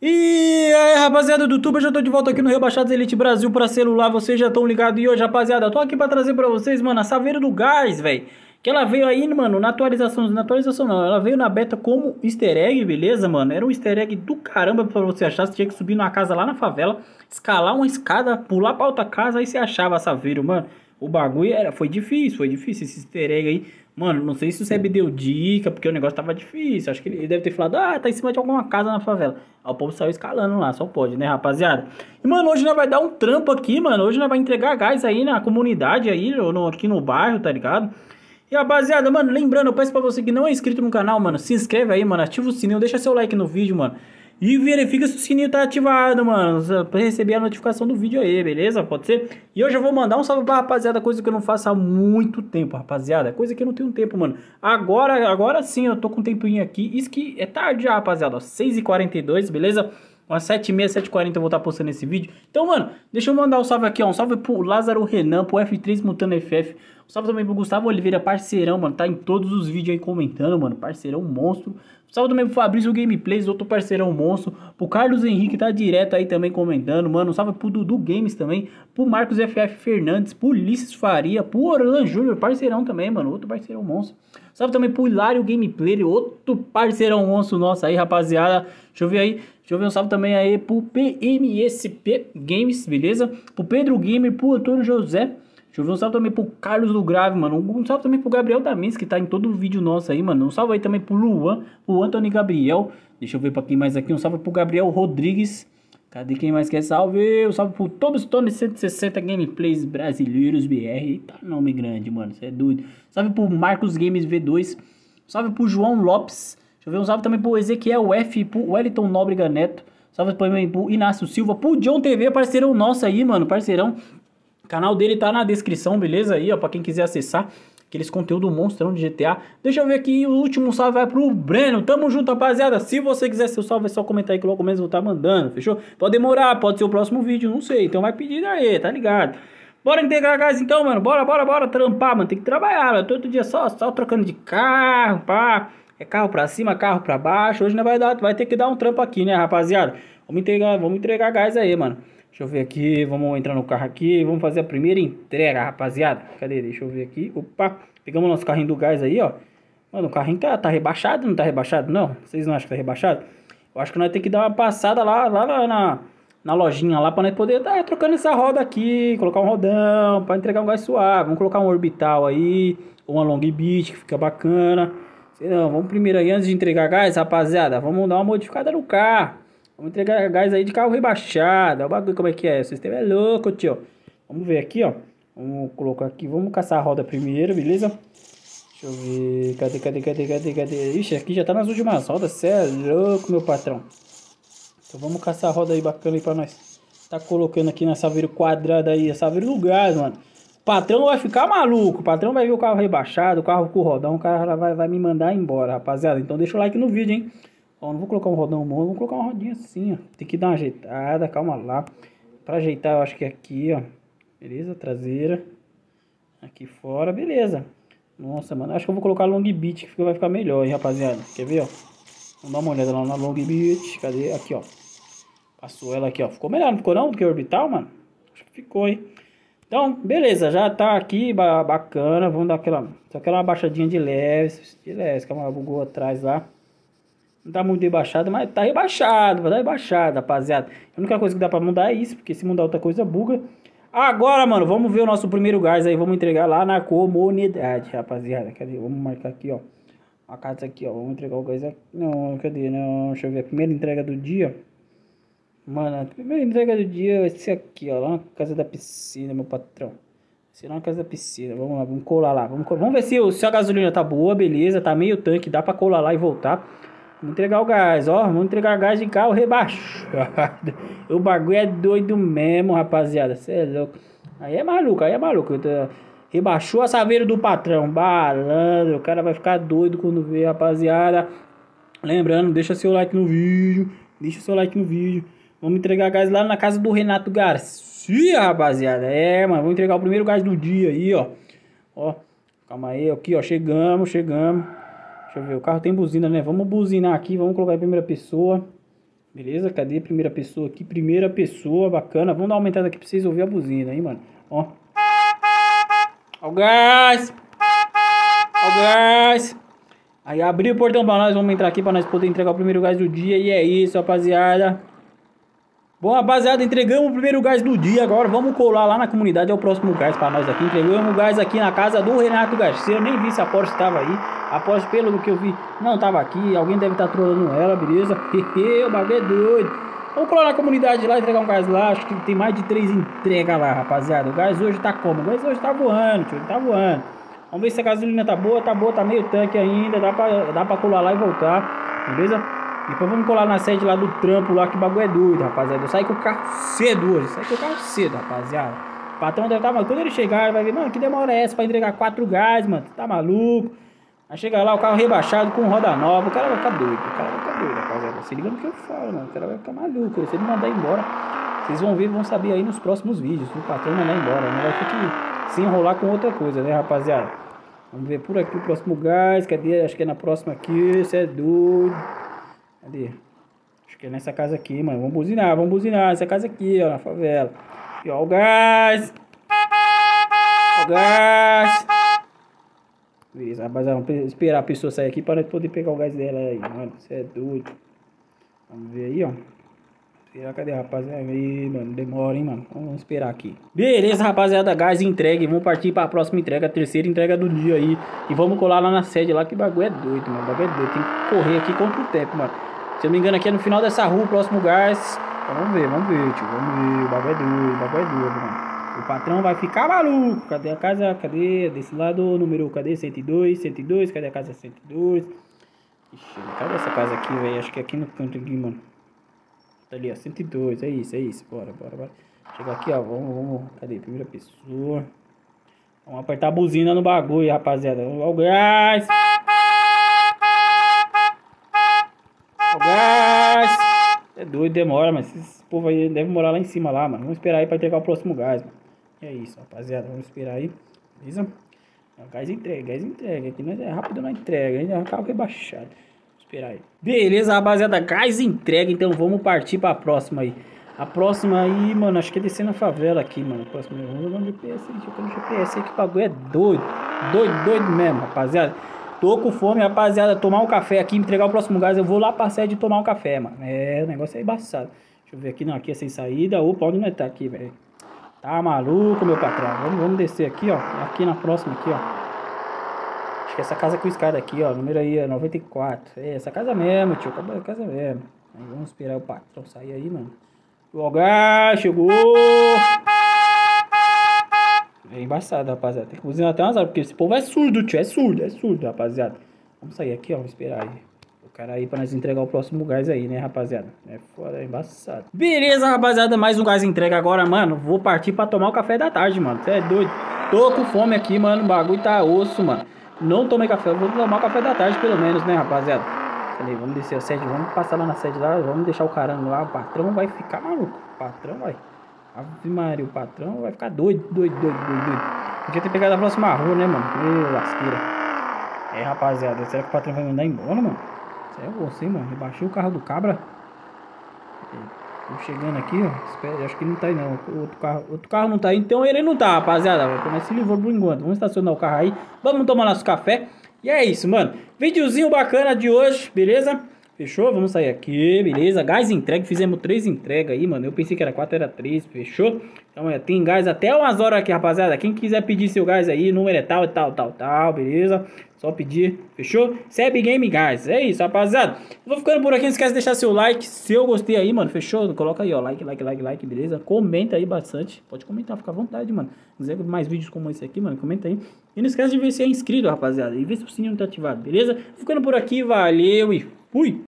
E aí, rapaziada do YouTube, eu já tô de volta aqui no Rebaixados Elite Brasil pra celular, vocês já estão ligados. E hoje, rapaziada, eu tô aqui pra trazer pra vocês, mano, a Saveiro do Gás, velho. Que ela veio aí, mano, na atualização não, ela veio na beta como easter egg, beleza, mano? Era um easter egg do caramba pra você achar, você tinha que subir numa casa lá na favela, escalar uma escada, pular pra outra casa, aí você achava a Saveiro, mano. O bagulho foi difícil esse easter egg aí. Mano, não sei se o Seb deu dica, porque o negócio tava difícil. Acho que ele deve ter falado, tá em cima de alguma casa na favela. Aí o povo saiu escalando lá, só pode, né, rapaziada? E, mano, hoje nós vai dar um trampo aqui, mano. Hoje nós vai entregar gás aí na comunidade aí, aqui no bairro, tá ligado? E, rapaziada, mano, lembrando, eu peço pra você que não é inscrito no canal, mano, se inscreve aí, mano, ativa o sininho, deixa seu like no vídeo, mano. E verifica se o sininho tá ativado, mano, pra receber a notificação do vídeo aí, beleza? Pode ser? E hoje eu vou mandar um salve pra rapaziada, coisa que eu não faço há muito tempo, rapaziada. Coisa que eu não tenho tempo, mano. Agora sim eu tô com um tempinho aqui. Isso que é tarde já, rapaziada, ó, 6h42, beleza? Umas 7h30, 7h40 eu vou estar postando esse vídeo. Então, mano, deixa eu mandar um salve aqui, ó. Um salve pro Lázaro Renan, pro F3 Mutando FF. Um salve também pro Gustavo Oliveira, parceirão, mano. Tá em todos os vídeos aí comentando, mano. Parceirão monstro. Um salve também pro Fabrício Gameplays, outro parceirão monstro. Pro Carlos Henrique, tá direto aí também comentando, mano. Um salve pro Dudu Games também. Pro Marcos FF Fernandes, pro Ulisses Faria, pro Orlan Júnior, parceirão também, mano. Outro parceirão monstro. Salve também pro Hilário Gameplay, outro parceirão monstro nosso aí, rapaziada. Deixa eu ver aí. Deixa eu ver um salve também aí pro PMSP Games, beleza? Pro Pedro Gamer, pro Antônio José. Deixa eu ver um salve também pro Carlos do Grave, mano. Um salve também pro Gabriel Damins, que tá em todo o vídeo nosso aí, mano. Um salve aí também pro Luan, pro Antônio Gabriel. Deixa eu ver pra quem mais aqui. Um salve pro Gabriel Rodrigues. Cadê quem mais quer salve? Um salve pro Tobstone 160 Gameplays Brasileiros BR. Eita, nome grande, mano. Você é doido. Salve pro Marcos Games V2. Salve pro João Lopes. Deixa eu ver um salve também pro Ezequiel F, pro Wellington Nóbrega Neto. Salve também pro Inácio Silva, pro John TV, parceirão nosso aí, mano, parceirão. O canal dele tá na descrição, beleza? Aí, ó, pra quem quiser acessar. Aqueles conteúdo monstrão de GTA. Deixa eu ver aqui, o último salve vai pro Breno. Tamo junto, rapaziada. Se você quiser seu salve, é só comentar aí que logo mesmo eu vou estar mandando, fechou? Pode demorar, pode ser o próximo vídeo, não sei. Então vai pedir aí, tá ligado? Bora integrar gás então, mano. Bora trampar, mano. Tem que trabalhar, mano. Todo dia só trocando de carro, pá. É carro pra cima, carro pra baixo. Hoje não vai ter que dar um trampo aqui, né, rapaziada? Vamos entregar gás aí, mano. Deixa eu ver aqui, vamos entrar no carro aqui. Vamos fazer a primeira entrega, rapaziada. Cadê? Deixa eu ver aqui. Opa, pegamos nosso carrinho do gás aí, ó. Mano, o carrinho tá rebaixado, não tá rebaixado, não? Vocês não acham que tá rebaixado? Eu acho que nós temos que dar uma passada lá na lojinha lá pra nós poder estar trocando essa roda aqui. Colocar um rodão pra entregar um gás suave. Vamos colocar um orbital aí, ou uma long beach que fica bacana. Não, vamos primeiro aí, antes de entregar gás, rapaziada, vamos dar uma modificada no carro. Vamos entregar gás aí de carro rebaixado. Olha o bagulho como é que é, o sistema é louco, tio. Vamos ver aqui, ó. Vamos colocar aqui, vamos caçar a roda primeiro, beleza? Deixa eu ver, cadê? Ixi, aqui já tá nas últimas rodas, cê é louco, meu patrão. Então vamos caçar a roda aí bacana aí pra nós. Tá colocando aqui na Saveiro quadrada aí, a Saveiro do gás, mano. O patrão vai ficar maluco, o patrão vai ver o carro rebaixado, o carro com o rodão, o cara vai me mandar embora, rapaziada. Então deixa o like no vídeo, hein. Ó, não vou colocar um rodão bom, vou colocar uma rodinha assim, ó. Tem que dar uma ajeitada, calma lá. Pra ajeitar, eu acho que é aqui, ó. Beleza, traseira. Aqui fora, beleza. Nossa, mano, acho que eu vou colocar long beach, que vai ficar melhor, hein, rapaziada. Quer ver, ó? Vamos dar uma olhada lá na long beach, cadê? Aqui, ó. Passou ela aqui, ó. Ficou melhor, não ficou não? Do que o orbital, mano? Acho que ficou, hein. Então, beleza, já tá aqui, bacana. Vamos dar aquela baixadinha de leves. Calma, bugou atrás lá. Não tá muito rebaixado, mas tá rebaixado. Vai dar rebaixado, rapaziada. A única coisa que dá pra mudar é isso, porque se mudar outra coisa, buga. Agora, mano, vamos ver o nosso primeiro gás aí. Vamos entregar lá na comunidade, rapaziada. Cadê? Vamos marcar aqui, ó. A casa aqui, ó. Vamos entregar o gás aqui. Não, cadê? Não, deixa eu ver. A primeira entrega do dia. Mano, a primeira entrega do dia vai ser aqui, ó. Lá na casa da piscina, meu patrão. Vai ser lá na casa da piscina. Vamos lá, vamos colar lá. Vamos ver se a gasolina tá boa, beleza. Tá meio tanque, dá pra colar lá e voltar. Vamos entregar o gás, ó. Vamos entregar gás de carro rebaixado. O bagulho é doido mesmo, rapaziada. Cê é louco. Aí é maluco. Rebaixou a Saveiro do patrão. Balandro. O cara vai ficar doido quando vê, rapaziada. Lembrando, deixa seu like no vídeo. Vamos entregar gás lá na casa do Renato Garcia, rapaziada. É, mano, vamos entregar o primeiro gás do dia aí, ó. Ó, calma aí, aqui, ó, chegamos. Deixa eu ver, o carro tem buzina, né? Vamos buzinar aqui, vamos colocar em primeira pessoa. Beleza? Cadê a primeira pessoa aqui? Primeira pessoa, bacana. Vamos dar uma aumentada aqui pra vocês ouvirem a buzina aí, mano. Ó. Ó o gás! Ó o gás! Aí abriu o portão pra nós, vamos entrar aqui pra nós poder entregar o primeiro gás do dia. E é isso, rapaziada. Bom, rapaziada, entregamos o primeiro gás do dia. Agora vamos colar lá na comunidade. É o próximo gás pra nós aqui. Entregamos o gás aqui na casa do Renato Garcia. Eu nem vi se a Porsche estava aí. A Porsche, pelo que eu vi, não estava aqui. Alguém deve estar trolando ela, beleza? O bagulho é doido. Vamos colar na comunidade lá, entregar um gás lá. Acho que tem mais de 3 entregas lá, rapaziada. O gás hoje tá como? O gás hoje tá voando, tio. Tá voando. Vamos ver se a gasolina tá boa, tá meio tanque ainda, dá pra colar lá e voltar, beleza? Depois vamos colar na sede lá do trampo lá, que bagulho é doido, rapaziada. Eu saí com o carro cedo hoje, rapaziada. O patrão deve estar, mas quando ele chegar, ele vai ver, mano, que demora é essa pra entregar 4 gás, mano? Tá maluco? Aí chega lá, o carro rebaixado com roda nova, o cara vai ficar doido, rapaziada. Se liga no que eu falo, mano, o cara vai ficar maluco. Se ele mandar embora, vocês vão ver, vão saber aí nos próximos vídeos, se o patrão mandar embora, né? Vai ter que se enrolar com outra coisa, né, rapaziada? Vamos ver por aqui o próximo gás. Cadê? Acho que é na próxima aqui. Você é doido. Cadê? Acho que é nessa casa aqui, mano. Vamos buzinar. Essa casa aqui, ó, na favela. E ó o gás. Ó o gás. Beleza, rapaziada. Vamos esperar a pessoa sair aqui para poder pegar o gás dela aí, mano. Você é doido. Vamos ver aí, ó. Cadê, rapaziada? Aí, mano, demora, hein, mano. Vamos esperar aqui. Beleza, rapaziada, gás entregue. Vamos partir para a próxima entrega, a terceira entrega do dia aí. E vamos colar lá na sede lá, que bagulho é doido, mano. Bagulho é doido. Tem que correr aqui contra o tempo, mano. Se eu não me engano, aqui é no final dessa rua, o próximo gás. Então, vamos ver, tio. Vamos ver. O bagulho é doido, mano. O patrão vai ficar maluco. Cadê a casa? Cadê? Desse lado, número, cadê? 102. Cadê a casa 102? Ixi, cadê essa casa aqui, velho? Acho que é aqui no canto aqui, mano. Ali, ó, 102, é isso, bora. Chega aqui, ó, vamos, cadê? Primeira pessoa. Vamos apertar a buzina no bagulho, rapaziada. Ó o gás. Ó o gás. É doido, demora, mas esse povo aí deve morar lá em cima lá, mano. Vamos esperar aí pra entregar o próximo gás, mano. É isso, rapaziada, vamos esperar aí, beleza? Gás entrega. Aqui não é rápido na entrega, ainda é um carro rebaixado. Esperar aí. Beleza, rapaziada, gás entrega, então vamos partir pra próxima aí. A próxima aí, mano, acho que é descer na favela aqui, mano. A próxima, vamos no GPS aí, deixa eu ver no GPS aí, que bagulho é doido. Doido mesmo, rapaziada. Tô com fome, rapaziada, tomar um café aqui, entregar o próximo gás, eu vou lá pra sede tomar um café, mano. É, o negócio é embaçado. Deixa eu ver aqui, não, aqui é sem saída. Opa, onde nós tá aqui, velho? Tá maluco, meu patrão. Vamos descer aqui, ó. Aqui na próxima aqui, ó. Acho que essa casa com escada aqui, ó, número aí é 94. É, essa casa mesmo, tio, acabou a casa mesmo. Aí vamos esperar o patrão sair aí, mano. O gás chegou. É embaçado, rapaziada. Tem que buzinar até umas horas, porque esse povo é surdo, tio. É surdo, rapaziada. Vamos sair aqui, ó, vamos esperar aí. O cara aí pra nós entregar o próximo gás aí, né, rapaziada? É foda, é embaçado. Beleza, rapaziada, mais um gás entrega agora, mano. Vou partir pra tomar o café da tarde, mano. Você é doido. Tô com fome aqui, mano. O bagulho tá osso, mano. Não tomei café, vou tomar o café da tarde pelo menos, né, rapaziada? Falei, vamos descer a sede, vamos passar lá na sede lá, vamos deixar o caramba lá, o patrão vai ficar maluco. O patrão vai. Ave Maria, o patrão vai ficar doido. Podia ter pegado a próxima rua, né, mano? Ê, lasqueira. É, rapaziada, será que o patrão vai mandar embora, mano? Isso é você, mano. Rebaixei o carro do cabra. Tô chegando aqui, ó. Espera, acho que não tá aí não. Outro carro não tá aí, então ele não tá, rapaziada. Mas se livrou por enquanto. Vamos estacionar o carro aí. Vamos tomar nosso café. E é isso, mano. Videozinho bacana de hoje, beleza? Fechou? Vamos sair aqui, beleza? Gás entregue, fizemos 3 entregas aí, mano. Eu pensei que era 4, era 3, fechou? Então, tem gás até umas horas aqui, rapaziada. Quem quiser pedir seu gás aí, número é tal, beleza? Só pedir, fechou? Seb Game Gás, é isso, rapaziada. Vou ficando por aqui, não esquece de deixar seu like. Se eu gostei aí, mano, fechou? Coloca aí, ó, like, beleza? Comenta aí bastante, pode comentar, fica à vontade, mano. Se quiser mais vídeos como esse aqui, mano, comenta aí. E não esquece de ver se é inscrito, rapaziada. E ver se o sininho tá ativado, beleza? Ficando por aqui, valeu e fui!